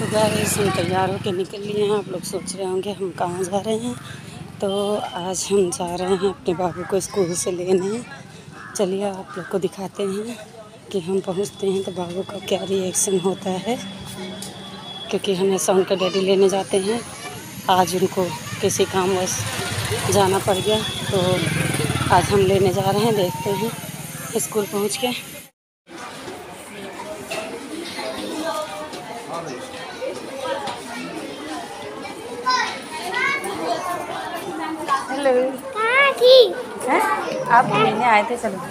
Guys हम तैयार होकर निकल लिए हैं। आप लोग सोच रहे होंगे हम कहाँ जा रहे हैं। तो आज हम जा रहे हैं अपने बाबू को स्कूल से लेने। चलिए आप लोग को दिखाते हैं कि हम पहुँचते हैं तो बाबू का क्या रिएक्शन होता है, क्योंकि हमेशा उनके डैडी लेने जाते हैं। आज उनको किसी कामवश जाना पड़ गया तो आज हम लेने जा रहे हैं। देखते हैं स्कूल पहुँच के। हेलो, कहाँ थी? हैं? आप लेने आए थे? चलो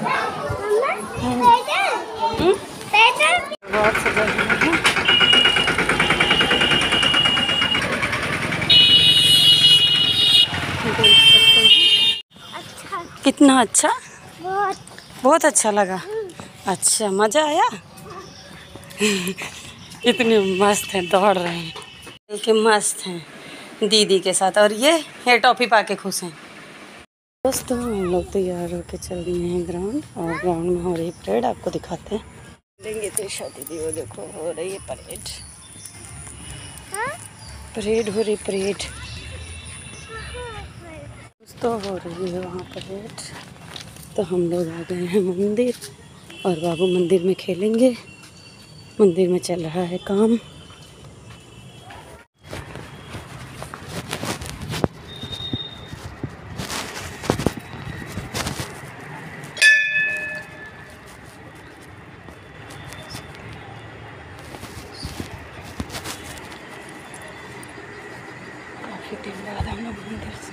बहुत सजा है। देख सकते हैं अच्छा, कितना अच्छा, बहुत बहुत अच्छा लगा। अच्छा मज़ा आया। इतने मस्त हैं, दौड़ रहे हैं कि मस्त हैं दीदी के साथ। और ये टॉफ़ी पा के खुश हैं। दोस्तों हम लोग तैयार होकर चल रहे हैं ग्राउंड, और ग्राउंड में हो रही परेड, आपको दिखाते हैं। देंगे तो दीदी, वो देखो हो रही है परेड। परेड हो रही, परेड दोस्तों हो रही है वहाँ परेड। तो हम लोग आ गए हैं मंदिर, और बाबू मंदिर में खेलेंगे। मंदिर में चल रहा है काम। काफ़ी दिन बाद हम लोग मंदिर से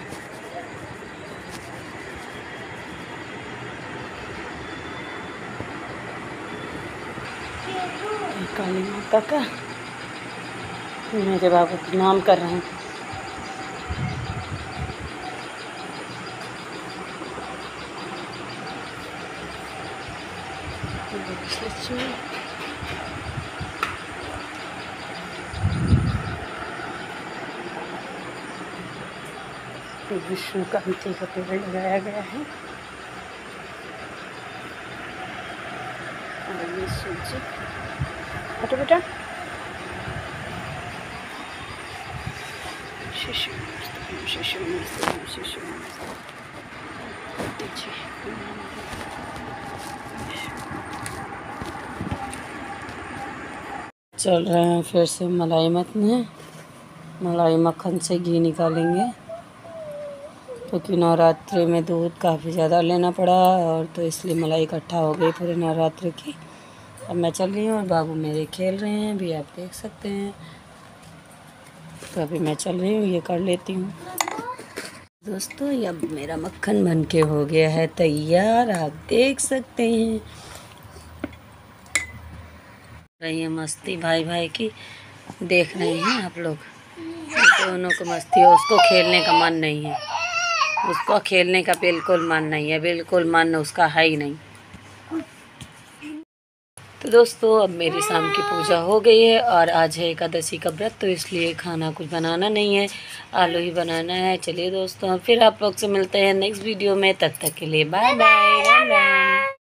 काली माता का मेरे बाबू का नाम कर रहे हैं। तो विष्णु कांति का पेड़ लगाया गया है, और ये सूजी। हटो बेटा। शिशु शिशु शिशु चल रहे हैं फिर से मलाई में। मलाई मक्खन से घी निकालेंगे, क्योंकि नवरात्रि में दूध काफ़ी ज़्यादा लेना पड़ा, और तो इसलिए मलाई इकट्ठा हो गई पूरे नवरात्रि की। अब मैं चल रही हूँ और बाबू मेरे खेल रहे हैं, भी आप देख सकते हैं। तो अभी मैं चल रही हूँ, ये कर लेती हूँ। दोस्तों ये अब मेरा मक्खन बन के हो गया है तैयार, आप देख सकते हैं। रही है मस्ती भाई भाई की, देख रहे हैं आप लोग। दोनों को मस्ती है, उसको खेलने का मन नहीं है। उसको खेलने का बिल्कुल मन नहीं है, बिल्कुल मन उसका है ही नहीं। तो दोस्तों अब मेरी शाम की पूजा हो गई है, और आज है एकादशी का व्रत, तो इसलिए खाना कुछ बनाना नहीं है, आलू ही बनाना है। चलिए दोस्तों फिर आप लोग से मिलते हैं नेक्स्ट वीडियो में, तब तक के लिए बाय बाय।